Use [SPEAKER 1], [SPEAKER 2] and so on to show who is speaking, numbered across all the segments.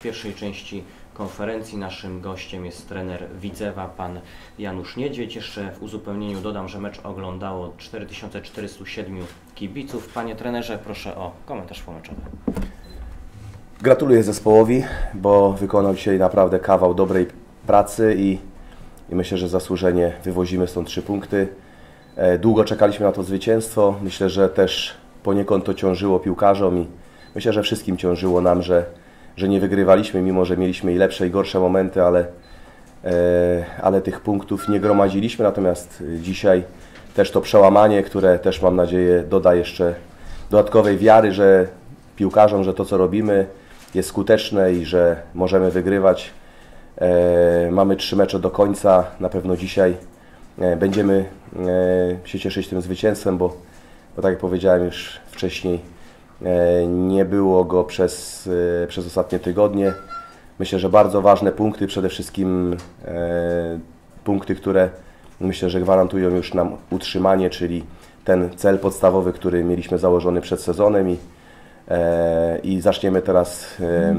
[SPEAKER 1] pierwszej części konferencji. Naszym gościem jest trener Widzewa, pan Janusz Niedźwiedź. Jeszcze w uzupełnieniu dodam, że mecz oglądało 4407 kibiców. Panie trenerze, proszę o komentarz pomeczowy.
[SPEAKER 2] Gratuluję zespołowi, bo wykonał dzisiaj naprawdę kawał dobrej pracy i myślę, że zasłużenie wywozimy stąd 3 punkty. Długo czekaliśmy na to zwycięstwo. Myślę, że też poniekąd to ciążyło piłkarzom i myślę, że wszystkim ciążyło nam, że nie wygrywaliśmy, mimo że mieliśmy i lepsze i gorsze momenty, ale tych punktów nie gromadziliśmy. Natomiast dzisiaj też to przełamanie, które też mam nadzieję doda jeszcze dodatkowej wiary, że piłkarzom, że to co robimy jest skuteczne i że możemy wygrywać. Mamy 3 mecze do końca. Na pewno dzisiaj będziemy się cieszyć tym zwycięstwem, bo tak jak powiedziałem już wcześniej, nie było go przez ostatnie tygodnie. Myślę, że bardzo ważne punkty, przede wszystkim punkty, które myślę, że gwarantują już nam utrzymanie, czyli ten cel podstawowy, który mieliśmy założony przed sezonem i zaczniemy teraz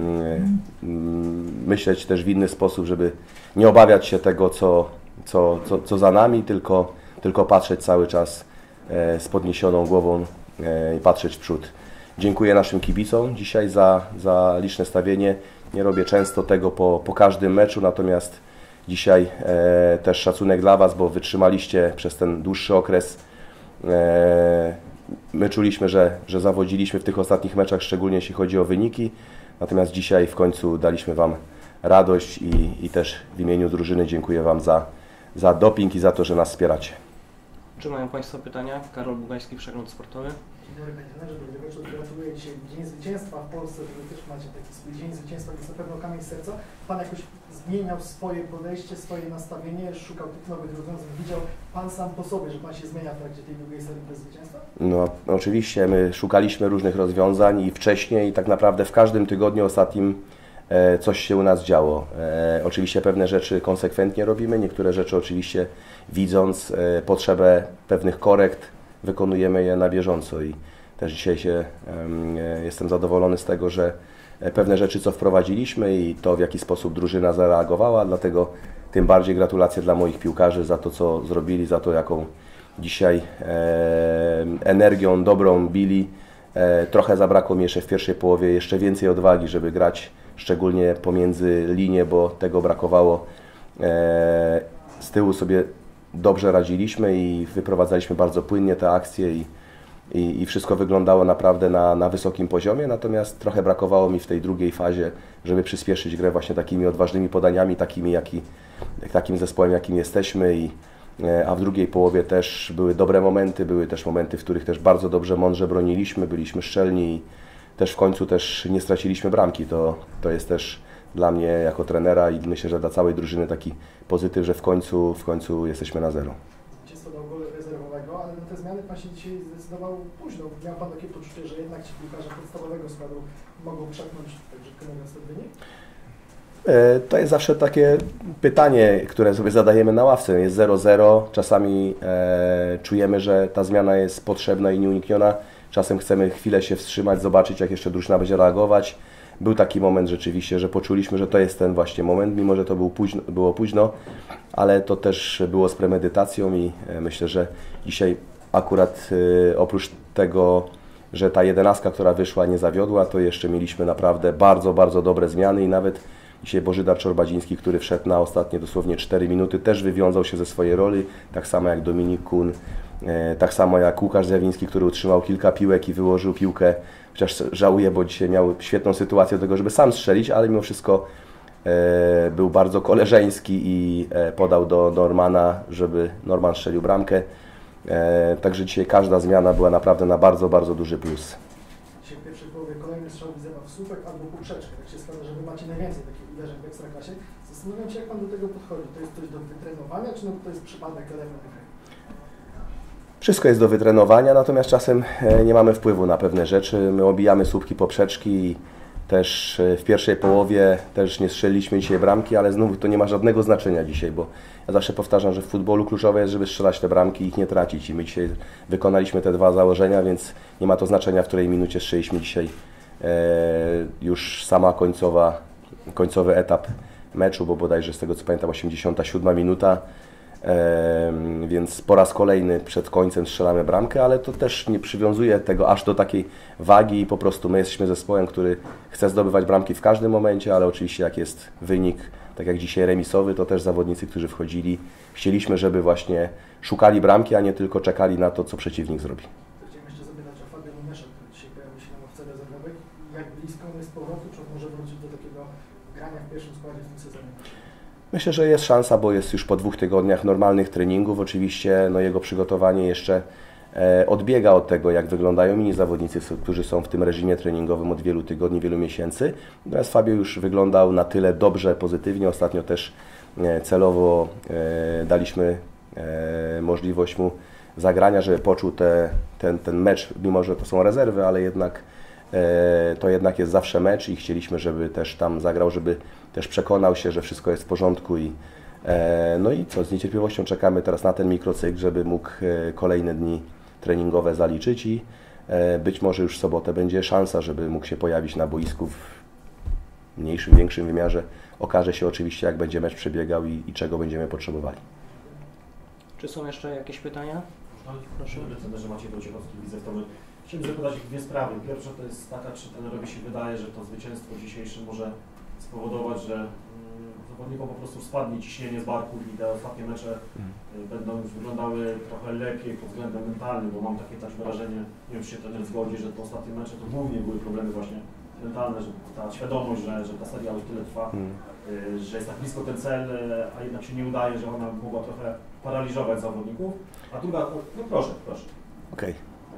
[SPEAKER 2] myśleć też w inny sposób, żeby nie obawiać się tego, co za nami, tylko patrzeć cały czas z podniesioną głową i patrzeć w przód. Dziękuję naszym kibicom dzisiaj za liczne stawienie. Nie robię często tego po każdym meczu, natomiast dzisiaj też szacunek dla Was, bo wytrzymaliście przez ten dłuższy okres. My czuliśmy, że zawodziliśmy w tych ostatnich meczach, szczególnie jeśli chodzi o wyniki, natomiast dzisiaj w końcu daliśmy Wam radość i też w imieniu drużyny dziękuję Wam za doping i za to, że nas wspieracie.
[SPEAKER 1] Czy mają Państwo pytania? Karol Bugajski, Przegląd Sportowy.
[SPEAKER 3] Dzień dobry Panie Trenerze, dobry wieczór. Gratuluję dzisiaj Dzień Zwycięstwa w Polsce, że Wy też macie taki swój Dzień Zwycięstwa, jest na pewno kamień serca. Pan jakoś zmieniał swoje podejście, swoje nastawienie, szukał tych nowych rozwiązań, widział Pan sam po sobie, że Pan się zmienia w trakcie tej drugiej serii bez zwycięstwa?
[SPEAKER 2] No oczywiście, my szukaliśmy różnych rozwiązań i wcześniej i tak naprawdę w każdym tygodniu ostatnim coś się u nas działo. Oczywiście pewne rzeczy konsekwentnie robimy, niektóre rzeczy oczywiście widząc potrzebę pewnych korekt wykonujemy je na bieżąco i też dzisiaj jestem zadowolony z tego, że pewne rzeczy co wprowadziliśmy i to w jaki sposób drużyna zareagowała, dlatego tym bardziej gratulacje dla moich piłkarzy za to co zrobili, za to jaką dzisiaj energią dobrą bili. Trochę zabrakło mi jeszcze w pierwszej połowie jeszcze więcej odwagi, żeby grać szczególnie pomiędzy linie, bo tego brakowało. Z tyłu sobie dobrze radziliśmy i wyprowadzaliśmy bardzo płynnie te akcje i wszystko wyglądało naprawdę na wysokim poziomie, natomiast trochę brakowało mi w tej drugiej fazie, żeby przyspieszyć grę właśnie takimi odważnymi podaniami, takim zespołem jakim jesteśmy a w drugiej połowie też były dobre momenty, były też momenty, w których też bardzo dobrze, mądrze broniliśmy, byliśmy szczelni i też w końcu też nie straciliśmy bramki. To jest też dla mnie jako trenera i myślę, że dla całej drużyny taki pozytyw, że w końcu jesteśmy na 0.
[SPEAKER 3] Zwycięstwo dał gol rezerwowego, ale na te zmiany Pan się dzisiaj zdecydował późno. Miał Pan takie poczucie, że jednak ci piłkarze podstawowego składu mogą przepchnąć, tak brzydko mówiąc, ten wynik?
[SPEAKER 2] To jest zawsze takie pytanie, które sobie zadajemy na ławce. Jest 0-0, czasami czujemy, że ta zmiana jest potrzebna i nieunikniona. Czasem chcemy chwilę się wstrzymać, zobaczyć jak jeszcze drużyna będzie reagować. Był taki moment rzeczywiście, że poczuliśmy, że to jest ten właśnie moment, mimo że to było późno, ale to też było z premedytacją i myślę, że dzisiaj akurat oprócz tego, że ta 11, która wyszła, nie zawiodła, to jeszcze mieliśmy naprawdę bardzo, bardzo dobre zmiany i nawet dzisiaj Bożydar Czorbadziński, który wszedł na ostatnie dosłownie 4 minuty, też wywiązał się ze swojej roli, tak samo jak Dominik Kun, tak samo jak Łukasz Zjawiński, który utrzymał kilka piłek i wyłożył piłkę, chociaż żałuję, bo dzisiaj miał świetną sytuację do tego, żeby sam strzelić, ale mimo wszystko był bardzo koleżeński i podał do Normana, żeby Norman strzelił bramkę. Także dzisiaj każda zmiana była naprawdę na bardzo, bardzo duży plus.
[SPEAKER 3] Dzisiaj w pierwszej połowie kolejny strzał Widzewa w słupek albo poprzeczkę. Tak się składa, że Wy macie najwięcej takich uderzeń w Ekstraklasie. Zastanawiam się, jak Pan do tego podchodzi. To jest coś do wytrenowania, czy to jest przypadek element gry?
[SPEAKER 2] Wszystko jest do wytrenowania, natomiast czasem nie mamy wpływu na pewne rzeczy. My obijamy słupki poprzeczki i też w pierwszej połowie też nie strzeliliśmy dzisiaj bramki, ale znów to nie ma żadnego znaczenia dzisiaj, bo ja zawsze powtarzam, że w futbolu kluczowe jest, żeby strzelać te bramki i ich nie tracić. I my dzisiaj wykonaliśmy te 2 założenia, więc nie ma to znaczenia, w której minucie strzeliśmy dzisiaj. Już sama końcowa końcowy etap meczu, bo bodajże z tego co pamiętam 87 minuta, więc po raz kolejny przed końcem strzelamy bramkę, ale to też nie przywiązuje tego aż do takiej wagi i po prostu my jesteśmy zespołem, który chce zdobywać bramki w każdym momencie, ale oczywiście jak jest wynik, tak jak dzisiaj remisowy, to też zawodnicy, którzy wchodzili, chcieliśmy, żeby właśnie szukali bramki, a nie tylko czekali na to, co przeciwnik zrobi.
[SPEAKER 3] Chciałem jeszcze zapytać o Fabiana Numesza, który dzisiaj pojawił się na ławce rezerwowej. Jak blisko on jest powrotu, czy on może wrócić do takiego grania w pierwszym składzie w tym sezonie?
[SPEAKER 2] Myślę, że jest szansa, bo jest już po 2 tygodniach normalnych treningów. Oczywiście jego przygotowanie jeszcze odbiega od tego, jak wyglądają inni zawodnicy, którzy są w tym reżimie treningowym od wielu tygodni, wielu miesięcy. Natomiast Fabio już wyglądał na tyle dobrze, pozytywnie. Ostatnio też celowo daliśmy możliwość mu zagrania, żeby poczuł ten mecz, mimo że to są rezerwy, ale to jednak jest zawsze mecz i chcieliśmy, żeby też tam zagrał, żeby też przekonał się, że wszystko jest w porządku no i co, z niecierpliwością czekamy teraz na ten mikrocykl, żeby mógł kolejne dni treningowe zaliczyć i być może już w sobotę będzie szansa, żeby mógł się pojawić na boisku w mniejszym, większym wymiarze. Okaże się oczywiście, jak będzie mecz przebiegał i czego będziemy potrzebowali.
[SPEAKER 1] Czy są jeszcze jakieś pytania?
[SPEAKER 4] Proszę. Trenerze Maciej Wojciechowski, Widzew Tomy. Chciałbym zapytać o dwie sprawy. Pierwsza to jest taka, czy trenerowi się wydaje, że to zwycięstwo dzisiejsze może spowodować, że zawodnikom po prostu spadnie ciśnienie z barków i te ostatnie mecze będą już wyglądały trochę lepiej pod względem mentalnym, bo mam takie też wrażenie, nie wiem czy się trener zgodzi, że te ostatnie mecze to głównie były problemy właśnie mentalne, że ta świadomość, że ta seria już tyle trwa, że jest tak blisko ten cel, a jednak się nie udaje, że ona mogła trochę paraliżować zawodników. A druga, no proszę.
[SPEAKER 2] Okej.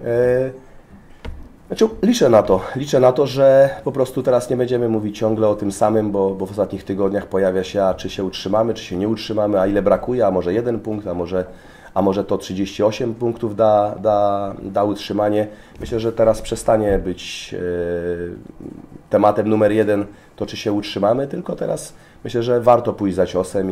[SPEAKER 2] Znaczy, liczę na to, że po prostu teraz nie będziemy mówić ciągle o tym samym, bo w ostatnich tygodniach pojawia się, a czy się utrzymamy, czy się nie utrzymamy, a ile brakuje, a może 1 punkt, a może to 38 punktów da utrzymanie. Myślę, że teraz przestanie być tematem numer 1 to, czy się utrzymamy, tylko teraz myślę, że warto pójść za ciosem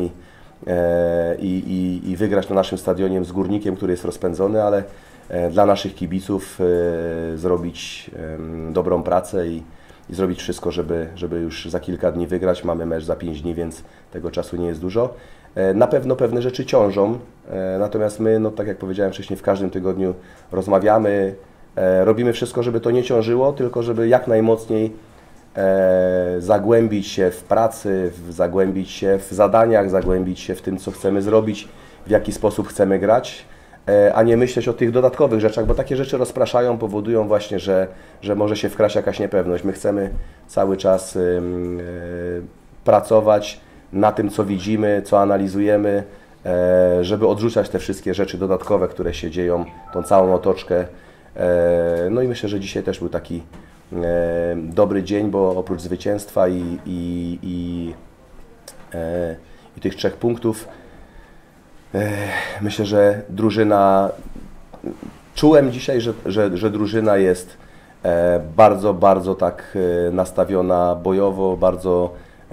[SPEAKER 2] i wygrać na naszym stadionie z Górnikiem, który jest rozpędzony, ale dla naszych kibiców zrobić dobrą pracę i zrobić wszystko, żeby już za kilka dni wygrać. Mamy mecz za 5 dni, więc tego czasu nie jest dużo. Na pewno pewne rzeczy ciążą, natomiast my, no tak jak powiedziałem wcześniej, w każdym tygodniu rozmawiamy, robimy wszystko, żeby to nie ciążyło, tylko żeby jak najmocniej zagłębić się w pracy, zagłębić się w zadaniach, zagłębić się w tym, co chcemy zrobić, w jaki sposób chcemy grać, a nie myśleć o tych dodatkowych rzeczach, bo takie rzeczy rozpraszają, powodują właśnie, że może się wkraść jakaś niepewność. My chcemy cały czas pracować na tym, co widzimy, co analizujemy, żeby odrzucać te wszystkie rzeczy dodatkowe, które się dzieją, tą całą otoczkę. No i myślę, że dzisiaj też był taki dobry dzień, bo oprócz zwycięstwa i tych 3 punktów, myślę, że drużyna, czułem dzisiaj, że drużyna jest bardzo, bardzo tak nastawiona bojowo, bardzo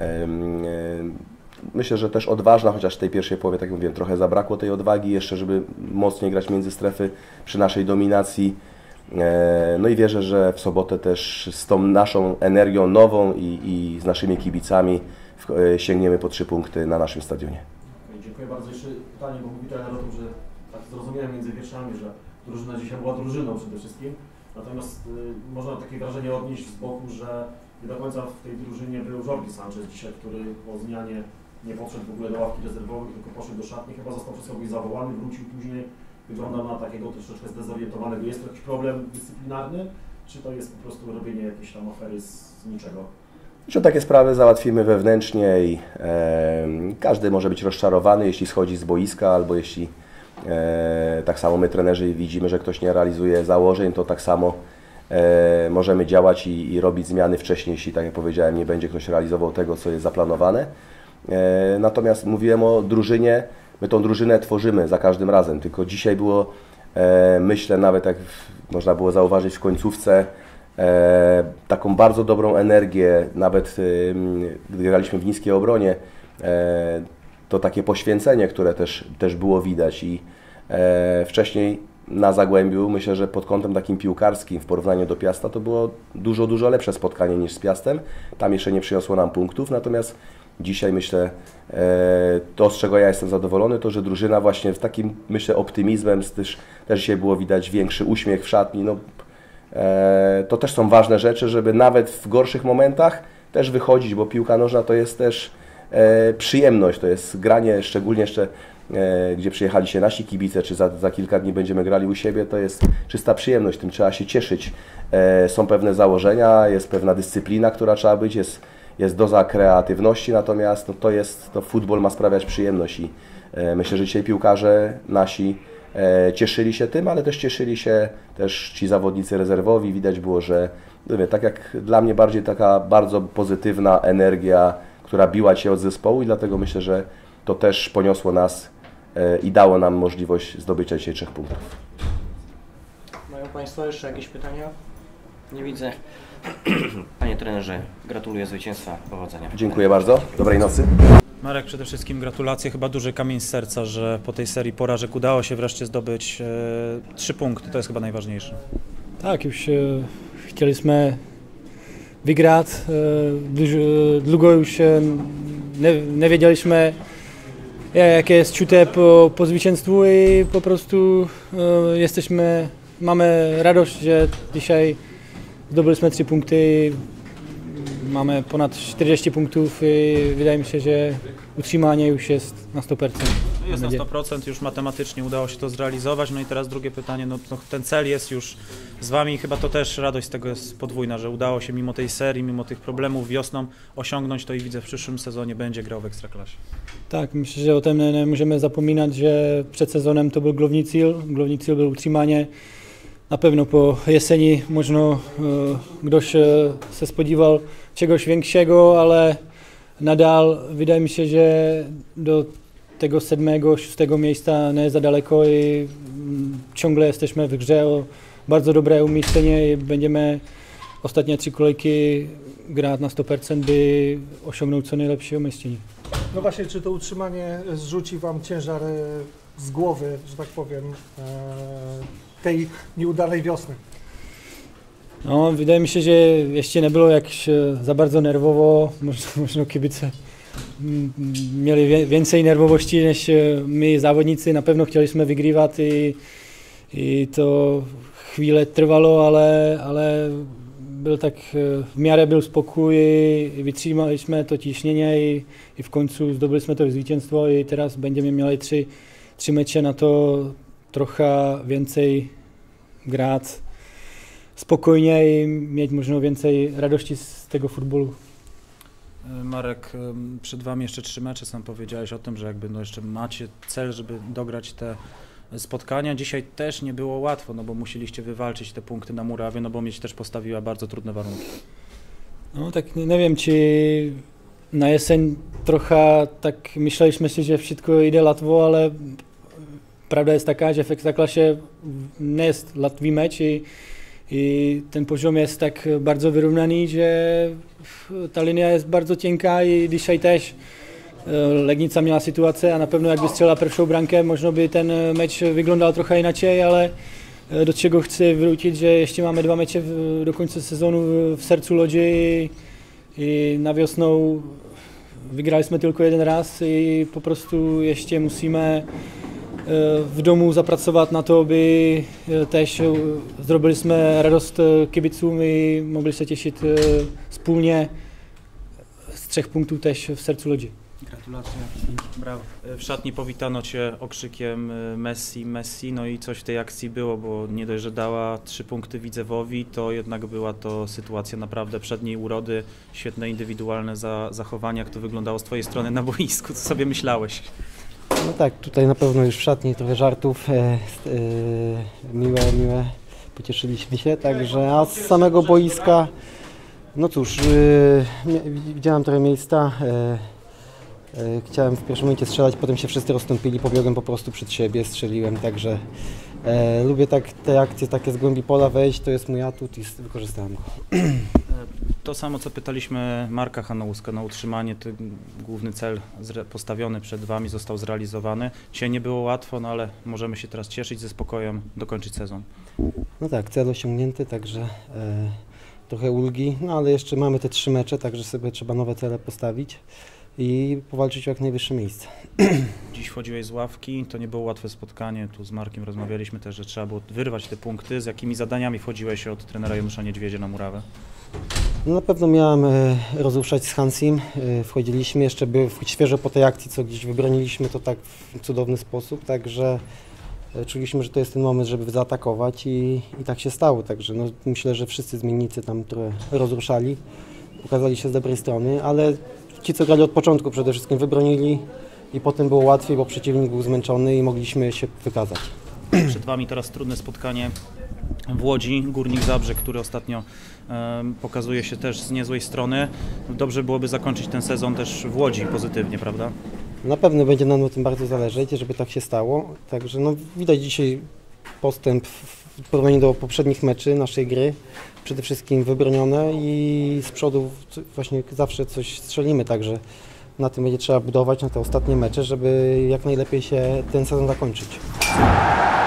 [SPEAKER 2] myślę, że też odważna, chociaż w tej pierwszej połowie, tak jak mówiłem, trochę zabrakło tej odwagi jeszcze, żeby mocniej grać między strefy przy naszej dominacji. No i wierzę, że w sobotę też z tą naszą energią nową i z naszymi kibicami sięgniemy po 3 punkty na naszym stadionie.
[SPEAKER 4] Dziękuję bardzo. Jeszcze pytanie, bo mówi trener o tym, że tak zrozumiałem między wierszami, że drużyna dzisiaj była drużyną przede wszystkim. Natomiast można takie wrażenie odnieść z boku, że nie do końca w tej drużynie był Jordi Sanchez dzisiaj, który po zmianie nie podszedł w ogóle do ławki rezerwowej, tylko poszedł do szatni. Chyba został przez kogoś zawołany, wrócił później. Wygląda na takiego troszeczkę zdezorientowanego. Jest to jakiś problem dyscyplinarny, czy to jest po prostu robienie jakiejś tam afery z niczego?
[SPEAKER 2] Że takie sprawy załatwimy wewnętrznie i każdy może być rozczarowany, jeśli schodzi z boiska, albo jeśli tak samo my trenerzy widzimy, że ktoś nie realizuje założeń, to tak samo możemy działać i robić zmiany wcześniej, jeśli, tak jak powiedziałem, nie będzie ktoś realizował tego, co jest zaplanowane. Natomiast mówiłem o drużynie, my tą drużynę tworzymy za każdym razem, tylko dzisiaj było, myślę, nawet jak można było zauważyć w końcówce, taką bardzo dobrą energię, nawet gdy graliśmy w niskiej obronie, to takie poświęcenie, które też było widać i wcześniej na Zagłębiu, myślę, że pod kątem takim piłkarskim w porównaniu do Piasta to było dużo lepsze spotkanie niż z Piastem. Tam jeszcze nie przyniosło nam punktów, natomiast dzisiaj myślę, to z czego ja jestem zadowolony, to że drużyna właśnie w takim, myślę, optymizmem, też dzisiaj było widać większy uśmiech w szatni. No, to też są ważne rzeczy, żeby nawet w gorszych momentach też wychodzić, bo piłka nożna to jest też przyjemność, to jest granie, szczególnie jeszcze gdzie przyjechali nasi kibice, czy za kilka dni będziemy grali u siebie, to jest czysta przyjemność, tym trzeba się cieszyć. Są pewne założenia, jest pewna dyscyplina, która trzeba być, jest doza kreatywności, natomiast no, to futbol ma sprawiać przyjemność i myślę, że dzisiaj piłkarze nasi cieszyli się tym, ale też cieszyli się też ci zawodnicy rezerwowi. Widać było, że tak jak dla mnie bardziej taka bardzo pozytywna energia, która biła się od zespołu i dlatego myślę, że to też poniosło nas i dało nam możliwość zdobycia dzisiaj 3 punktów.
[SPEAKER 1] Mają Państwo jeszcze jakieś pytania? Nie widzę. Panie trenerze, gratuluję zwycięstwa, powodzenia.
[SPEAKER 2] Dziękuję bardzo, dobrej nocy.
[SPEAKER 5] Marek, przede wszystkim gratulacje, chyba duży kamień z serca, że po tej serii porażek udało się wreszcie zdobyć 3 punkty, to jest chyba najważniejsze.
[SPEAKER 6] Tak, już chcieliśmy wygrać, długo już nie wiedzieliśmy, jakie jest czucie po zwycięstwu i po prostu mamy radość, że dzisiaj zdobyliśmy 3 punkty, mamy ponad 40 punktów i wydaje mi się, że utrzymanie już jest na 100%.
[SPEAKER 5] Jest na 100%, już matematycznie udało się to zrealizować. No i teraz drugie pytanie, no ten cel jest już z Wami i chyba to też radość z tego jest podwójna, że udało się mimo tej serii, mimo tych problemów wiosną osiągnąć to i widzę w przyszłym sezonie będzie grał w Ekstraklasie.
[SPEAKER 6] Tak, myślę, że o tym nie możemy zapominać, że przed sezonem to był główny cel był utrzymanie. Na pewno po jesieni można ktoś się spodziewał czegoś większego, ale nadal wydaje mi się, że do tego 7., 6. miejsca nie jest za daleko i ciągle jesteśmy w grze o bardzo dobre umiejscowienie i będziemy ostatnie 3 kolejki grać na 100%, by osiągnąć co najlepsze umiejscowienie.
[SPEAKER 3] No właśnie, czy to utrzymanie zrzuci Wam ciężar z głowy, że tak powiem, tej nieudanej wiosny?
[SPEAKER 6] No, wydaje mi się, że jeszcze nie było jakś za bardzo nerwowo, może kibice mieli więcej nerwowości niż my zawodnicy, na pewno chcieliśmy wygrywać i to chwilę trwało, ale był tak, w miarę był spokój i wytrzymaliśmy to ciśnienie i w końcu zdobyliśmy to zwycięstwo i teraz będziemy mieli 3 mecze na to trochę więcej grać spokojnie i mieć może więcej radości z tego futbolu.
[SPEAKER 5] Marek, przed Wami jeszcze 3 mecze, sam powiedziałeś o tym, że jakby no jeszcze macie cel, żeby dograć te spotkania. Dzisiaj też nie było łatwo, no bo musieliście wywalczyć te punkty na Murawie, no bo Miedź też postawiła bardzo trudne warunki. No
[SPEAKER 6] tak nie wiem, czy na jesień trochę tak myśleliśmy się, że wszystko idzie łatwo, ale prawda jest taka, że w Ekstraklasie nie jest łatwy mecz i ten poziom jest tak bardzo wyrównany, że ta linia jest bardzo cienka i dzisiaj też Legnica miała sytuację, a na pewno jakby strzelała pierwszą bramkę, można by ten mecz wyglądał trochę inaczej, ale do czego chcę wrócić, że jeszcze mamy 2 mecze do końca sezonu w sercu Łodzi i na wiosną wygraliśmy tylko 1 raz i po prostu jeszcze musimy w domu zapracować na to, by też zrobiliśmy radość kibicom i mogli się cieszyć wspólnie z 3 punktów też w sercu ludzi.
[SPEAKER 5] Gratulacje. Brawo. W szatni powitano Cię okrzykiem Messi, Messi, no i coś w tej akcji było, bo nie dość, że dała 3 punkty Widzewowi, to jednak była to sytuacja naprawdę przedniej urody, świetne indywidualne zachowania. Jak to wyglądało z Twojej strony na boisku? Co sobie myślałeś?
[SPEAKER 7] No tak, tutaj na pewno już w szatni trochę żartów, miłe, pocieszyliśmy się, także, a z samego boiska, no cóż, widziałem trochę miejsca, chciałem w pierwszym momencie strzelać, potem się wszyscy rozstąpili, pobiegłem po prostu przed siebie, strzeliłem, także lubię tak te akcje takie z głębi pola wejść, to jest mój atut i wykorzystałem go.
[SPEAKER 5] To samo, co pytaliśmy Marka Hanouska na utrzymanie, główny cel postawiony przed Wami został zrealizowany. Dzisiaj nie było łatwo, no ale możemy się teraz cieszyć ze spokojem, dokończyć sezon.
[SPEAKER 7] No tak, cel osiągnięty, także trochę ulgi, no ale jeszcze mamy te 3 mecze, także sobie trzeba nowe cele postawić i powalczyć o jak najwyższe miejsce.
[SPEAKER 5] Dziś wchodziłeś z ławki, to nie było łatwe spotkanie, tu z Markiem rozmawialiśmy też, że trzeba było wyrwać te punkty. Z jakimi zadaniami wchodziłeś od trenera Janusza Niedźwiedzia na murawę?
[SPEAKER 7] No na pewno miałem rozruszać z Hansim, wchodziliśmy, jeszcze świeżo po tej akcji, co gdzieś wybroniliśmy to tak w cudowny sposób, także czuliśmy, że to jest ten moment, żeby zaatakować i tak się stało, także no, myślę, że wszyscy zmiennicy tam trochę rozruszali, pokazali się z dobrej strony, ale ci, co grali od początku przede wszystkim wybronili i potem było łatwiej, bo przeciwnik był zmęczony i mogliśmy się wykazać.
[SPEAKER 5] Przed Wami teraz trudne spotkanie w Łodzi, Górnik Zabrze, który ostatnio pokazuje się też z niezłej strony. Dobrze byłoby zakończyć ten sezon też w Łodzi pozytywnie, prawda?
[SPEAKER 7] Na pewno będzie nam na tym bardzo zależeć, żeby tak się stało, także no, widać dzisiaj postęp w porównaniu do poprzednich meczy naszej gry. Przede wszystkim wybronione i z przodu właśnie zawsze coś strzelimy, także na tym będzie trzeba budować na te ostatnie mecze, żeby jak najlepiej się ten sezon zakończyć.